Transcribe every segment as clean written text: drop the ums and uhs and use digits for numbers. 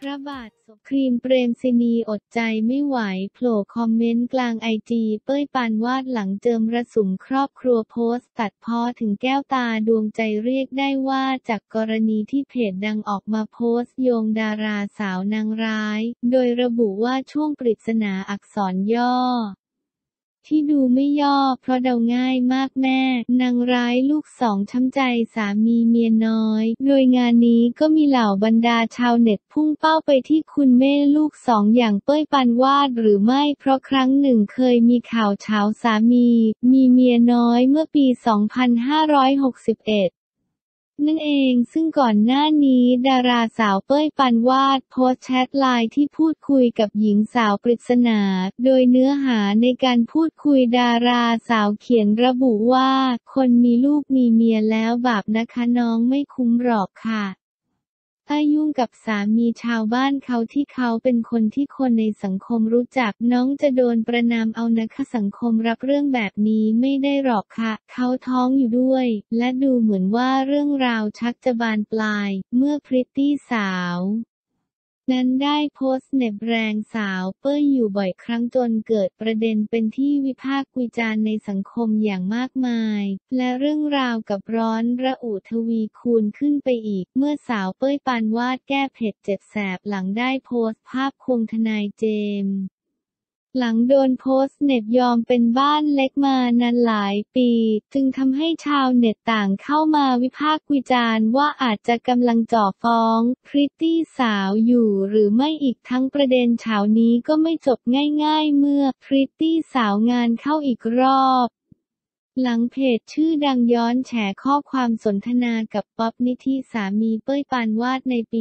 ระบาดศพครีมเปรมศินีอดใจไม่ไหวโผล่คอมเมนต์กลางไอจีเป้ยปานวาดหลังเจิมระสุมครอบครัวโพสต์ตัดพ้อถึงแก้วตาดวงใจเรียกได้ว่าจากกรณีที่เพจดังออกมาโพสต์โยงดาราสาวนางร้ายโดยระบุว่าช่วงปริศนาอักษรย่อที่ดูไม่ย่อเพราะเดาง่ายมากแม่นางร้ายลูกสองช้ำใจสามีเมียน้อยโดยงานนี้ก็มีเหล่าบรรดาชาวเน็ตพุ่งเป้าไปที่คุณแม่ลูกสองอย่างเป้ยปานวาดหรือไม่เพราะครั้งหนึ่งเคยมีข่าวเฉาสามีมีเมียน้อยเมื่อปี 2561นั่นเองซึ่งก่อนหน้านี้ดาราสาวเป้ยปานวาดโพสต์แชทไลน์ที่พูดคุยกับหญิงสาวปริศนาโดยเนื้อหาในการพูดคุยดาราสาวเขียนระบุว่าคนมีลูกมีเมียแล้วบาปนะคะน้องไม่คุ้มหรอกค่ะถ้ายุ่งกับสามีชาวบ้านเขาที่เขาเป็นคนที่คนในสังคมรู้จักน้องจะโดนประณามเอานะคะสังคมรับเรื่องแบบนี้ไม่ได้หรอกค่ะเขาท้องอยู่ด้วยและดูเหมือนว่าเรื่องราวชักจะบานปลายเมื่อพริตตี้สาวนั้นได้โพสต์เหน็บแรงสาวเป้ยอยู่บ่อยครั้งจนเกิดประเด็นเป็นที่วิพากษ์วิจารณ์ในสังคมอย่างมากมายและเรื่องราวกับร้อนระอุทวีคูณขึ้นไปอีกเมื่อสาวเป้ยปานวาดแก้เผ็ดเจ็บแสบหลังได้โพสต์ภาพควงทนายเจมส์หลังโดนโพสต์เน็บยอมเป็นบ้านเล็กมานานหลายปีจึงทำให้ชาวเน็ตต่างเข้ามาวิพากษ์วิจารณ์ว่าอาจจะกำลังจ่อฟ้องพริตตี้สาวอยู่หรือไม่อีกทั้งประเด็นเฉานี้ก็ไม่จบง่ายๆเมื่อพริตตี้สาวงานเข้าอีกรอบหลังเพจชื่อดังย้อนแฉข้อความสนทนากับป๊อปนิธิสามีเป้ยปานวาดในปี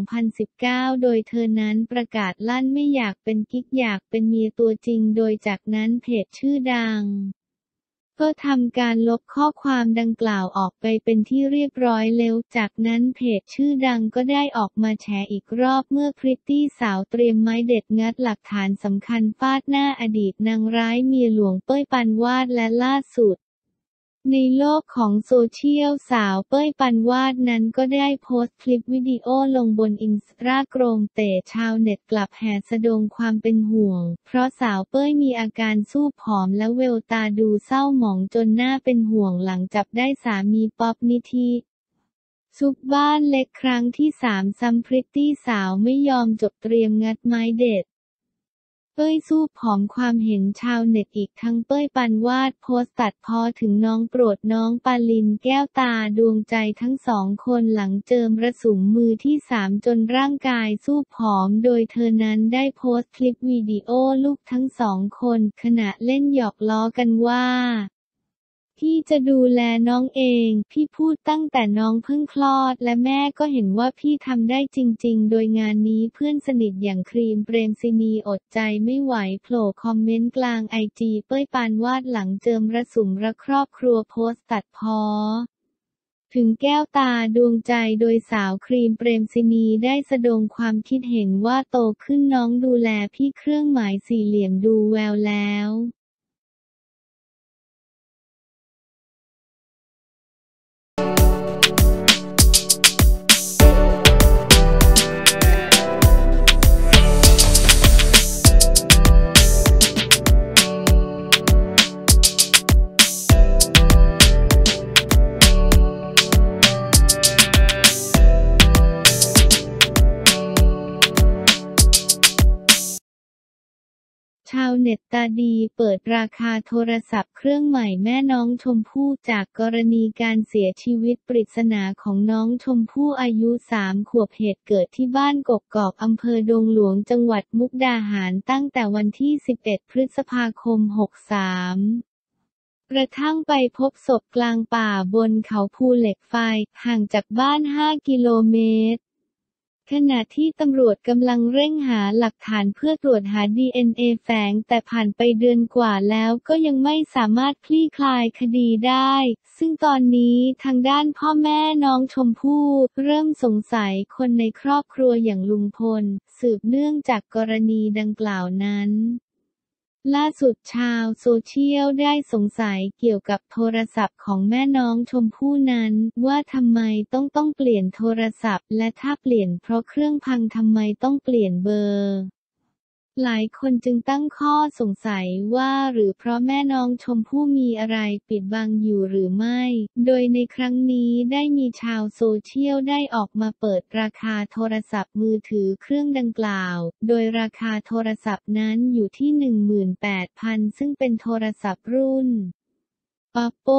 2019 โดยเธอนั้นประกาศลั่นไม่อยากเป็นกิ๊กอยากเป็นเมียตัวจริงโดยจากนั้นเพจชื่อดังก็ทำการลบข้อความดังกล่าวออกไปเป็นที่เรียบร้อยแล้วจากนั้นเพจชื่อดังก็ได้ออกมาแฉอีกรอบเมื่อพริตตี้สาวเตรียมไม้เด็ดงัดหลักฐานสำคัญฟาดหน้าอดีตนางร้ายเมียหลวงเป้ยปานวาดและล่าสุดในโลกของโซเชียลสาวเป้ยปานวาดนั้นก็ได้โพสต์คลิปวิดีโอลงบนอินสตาแกรมแต่ชาวเน็ตกลับแห่สะดงความเป็นห่วงเพราะสาวเป้ยมีอาการสู้ผอมและแววตาดูเศร้าหมองจนน่าเป็นห่วงหลังจับได้สามีป๊อปนิธิซุกบ้านเล็กครั้งที่3ซ้ำพริตตี้สาวไม่ยอมจบเตรียมงัดไม้เด็ดเป้ยสู้ผอมความเห็นชาวเน็ตอีกทั้งเป้ยปานวาดโพสต์ตัดพ้อถึงน้องโปรดน้องปาลินแก้วตาดวงใจทั้งสองคนหลังเจิมระสุมมือที่3จนร่างกายสู้ผอมโดยเธอนั้นได้โพสต์คลิปวิดีโอลูกทั้งสองคนขณะเล่นหยอกล้อกันว่าพี่จะดูแลน้องเองพี่พูดตั้งแต่น้องเพิ่งคลอดและแม่ก็เห็นว่าพี่ทำได้จริงๆโดยงานนี้เพื่อนสนิทอย่างครีมเปรมศินีอดใจไม่ไหวโผล่คอมเมนต์กลางไอจีเป้ยปานวาดหลังเจิมระสุมระครอบครัวโพสต์ตัดพ้อถึงแก้วตาดวงใจโดยสาวครีมเปรมศินีได้แสดงความคิดเห็นว่าโตขึ้นน้องดูแลพี่เครื่องหมายสี่เหลี่ยมดูแววแล้วชาวเน็ตตาดีเปิดราคาโทรศัพท์เครื่องใหม่แม่น้องชมพู่จากกรณีการเสียชีวิตปริศนาของน้องชมพู่อายุ3 ขวบเหตุเกิดที่บ้านกกอกอำเภอดงหลวงจังหวัดมุกดาหารตั้งแต่วันที่11 พฤษภาคม 63กระทั่งไปพบศพกลางป่าบนเขาภูเหล็กไฟห่างจากบ้าน5 กิโลเมตรขณะที่ตำรวจกำลังเร่งหาหลักฐานเพื่อตรวจหา DNA แฝงแต่ผ่านไปเดือนกว่าแล้วก็ยังไม่สามารถคลี่คลายคดีได้ซึ่งตอนนี้ทางด้านพ่อแม่น้องชมพู่เริ่มสงสัยคนในครอบครัวอย่างลุงพลสืบเนื่องจากกรณีดังกล่าวนั้นล่าสุดชาวโซเชียลได้สงสัยเกี่ยวกับโทรศัพท์ของแม่น้องชมพู่นั้นว่าทำไมต้องเปลี่ยนโทรศัพท์และถ้าเปลี่ยนเพราะเครื่องพังทำไมต้องเปลี่ยนเบอร์หลายคนจึงตั้งข้อสงสัยว่าหรือเพราะแม่น้องชมพู่มีอะไรปิดบังอยู่หรือไม่ โดยในครั้งนี้ได้มีชาวโซเชียลได้ออกมาเปิดราคาโทรศัพท์มือถือเครื่องดังกล่าว โดยราคาโทรศัพท์นั้นอยู่ที่ 18,000 ซึ่งเป็นโทรศัพท์รุ่น Oppo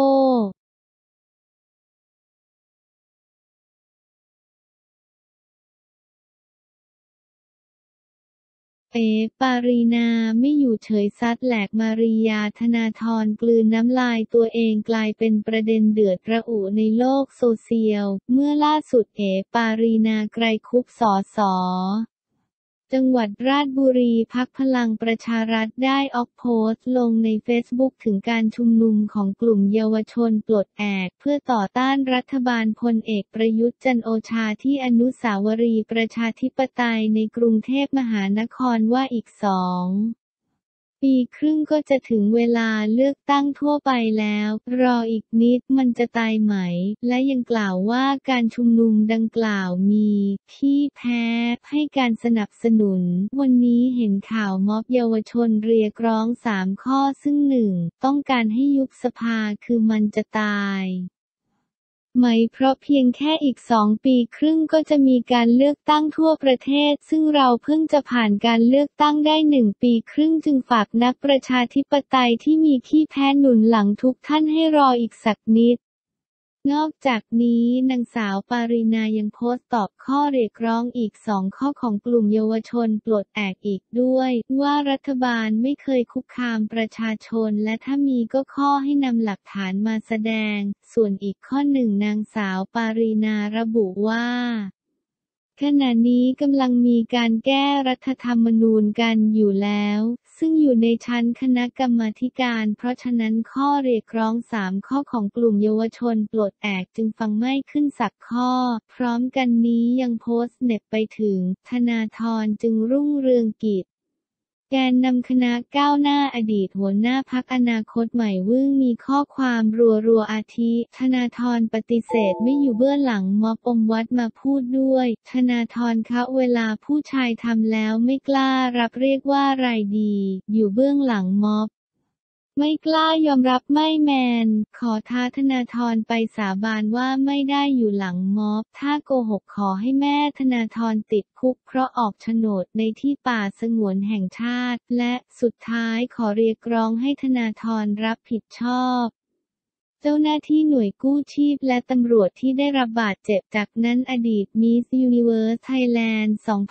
เอ๋ปารีนาไม่อยู่เฉยซัดแหลกมาริยาธนาธรกลืนน้ำลายตัวเองกลายเป็นประเด็นเดือดระอุในโลกโซเชียลเมื่อล่าสุดเอ๋ปารีนาไกรคุปสส.จังหวัดราษฎร์บุรีพรรคพลังประชารัฐได้ออกโพสต์ลงในเฟซบุ๊กถึงการชุมนุมของกลุ่มเยาวชนปลดแอกเพื่อต่อต้านรัฐบาลพลเอกประยุทธ์จันทร์โอชาที่อนุสาวรีย์ประชาธิปไตยในกรุงเทพมหานครว่าอีก2 ปีครึ่งก็จะถึงเวลาเลือกตั้งทั่วไปแล้วรออีกนิดมันจะตายไหมและยังกล่าวว่าการชุมนุมดังกล่าวมีที่แพ้ให้การสนับสนุนวันนี้เห็นข่าวม็อบเยาวชนเรียกร้อง3 ข้อซึ่ง1ต้องการให้ยุบสภาคือมันจะตายไหมเพราะเพียงแค่อีก2 ปีครึ่งก็จะมีการเลือกตั้งทั่วประเทศซึ่งเราเพิ่งจะผ่านการเลือกตั้งได้1 ปีครึ่งจึงฝากนักประชาธิปไตยที่มีขี้แพ้หนุนหลังทุกท่านให้รออีกสักนิดนอกจากนี้นางสาวปารินายังโพสต์ตอบข้อเรียกร้องอีก2 ข้อของกลุ่มเยาวชนปลดแอกอีกด้วยว่ารัฐบาลไม่เคยคุกคามประชาชนและถ้ามีก็ข้อให้นำหลักฐานมาแสดงส่วนอีกข้อหนึ่งนางสาวปารินาระบุว่าขณะนี้กำลังมีการแก้รัฐธรรมนูญกันอยู่แล้วซึ่งอยู่ในชั้นคณะกรรมาธิการเพราะฉะนั้นข้อเรียกร้อง3 ข้อของกลุ่มเยาวชนปลดแอกจึงฟังไม่ขึ้นสักข้อพร้อมกันนี้ยังโพสต์เน็บไปถึงธนาธรจึงรุ่งเรืองกิจแกนนำคณะก้าวหน้าอดีตหัวหน้าพรรคอนาคตใหม่วึ่งมีข้อความรัวอาทิธนาธรปฏิเสธไม่อยู่เบื้องหลังม็อบอมวัดมาพูดด้วยธนาธรคะเวลาผู้ชายทำแล้วไม่กล้ารับเรียกว่าไรดีอยู่เบื้องหลังม็อบไม่กล้ายอมรับไม่แมนขอท้าธนาธรไปสาบานว่าไม่ได้อยู่หลังม็อบถ้าโกหกขอให้แม่ธนาธรติดคุกเพราะออกโฉนดในที่ป่าสงวนแห่งชาติและสุดท้ายขอเรียกร้องให้ธนาธรรับผิดชอบเจ้าหน้าที่หน่วยกู้ชีพและตำรวจที่ได้รับบาดเจ็บจากนั้นอดีตมิสยูนิเวิร์สไทยแลนด์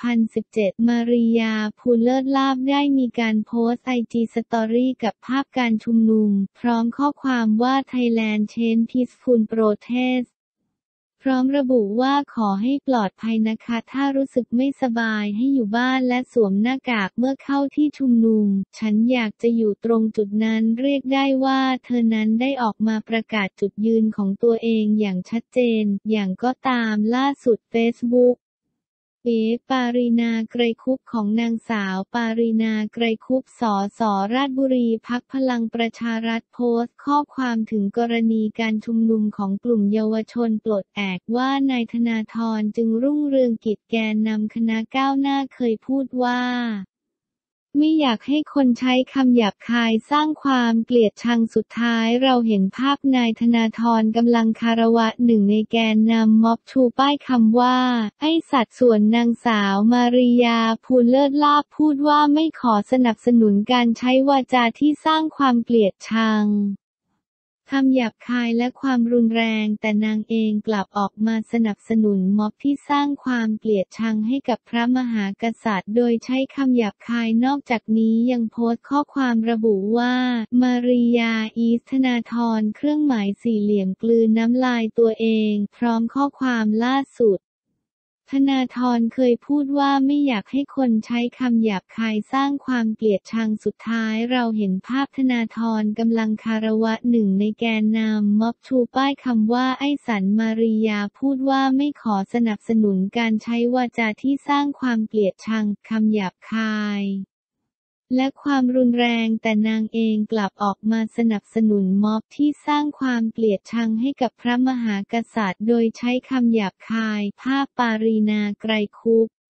2017 มาริยา ภูลเลิศลาภได้มีการโพสต์ไอจีสตอรี่กับภาพการชุมนุมพร้อมข้อความว่า Thailand Change Peaceful Protest พร้อมระบุว่าขอให้ปลอดภัยนะคะถ้ารู้สึกไม่สบายให้อยู่บ้านและสวมหน้ากากเมื่อเข้าที่ชุมนุมฉันอยากจะอยู่ตรงจุดนั้นเรียกได้ว่าเธอนั้นได้ออกมาประกาศจุดยืนของตัวเองอย่างชัดเจนอย่างก็ตามล่าสุดเฟซบุ๊กเอ๋ปารีนาไกรคุปของนางสาวปารีนาไกรคุปสส.ราษฎร์บุรีพรรคพลังประชารัฐโพสต์ข้อความถึงกรณีการชุมนุมของกลุ่มเยาวชนปลดแอกว่านายธนาธรจึงรุ่งเรืองกิจแกนนำคณะก้าวหน้าเคยพูดว่าไม่อยากให้คนใช้คำหยาบคายสร้างความเกลียดชังสุดท้ายเราเห็นภาพนายธนาธรกำลังคารวะหนึ่งในแกนนำม็อบชูป้ายคำว่าไอ้สัตว์ส่วนนางสาวมาริยาภูลเลิศลาภพูดว่าไม่ขอสนับสนุนการใช้วาจาที่สร้างความเกลียดชังคำหยาบคายและความรุนแรงแต่นางเองกลับออกมาสนับสนุนม็อบที่สร้างความเกลียดชังให้กับพระมหากษัตริย์โดยใช้คำหยาบคายนอกจากนี้ยังโพสต์ข้อความระบุว่ามาริยาอีสธนาธรเครื่องหมายสี่เหลี่ยมกลืนน้ำลายตัวเองพร้อมข้อความล่าสุดธนาธรเคยพูดว่าไม่อยากให้คนใช้คำหยาบคายสร้างความเกลียดชังสุดท้ายเราเห็นภาพธนาธรกำลังคารวะหนึ่งในแกนนำม็อบชูป้ายคำว่าไอ้สันมาริยาพูดว่าไม่ขอสนับสนุนการใช้วาจาที่สร้างความเกลียดชังคำหยาบคายและความรุนแรงแต่นางเองกลับออกมาสนับสนุนม็อบที่สร้างความเกลียดชังให้กับพระมหากษัตริย์โดยใช้คำหยาบคายภาพปารีนา ไกรคุป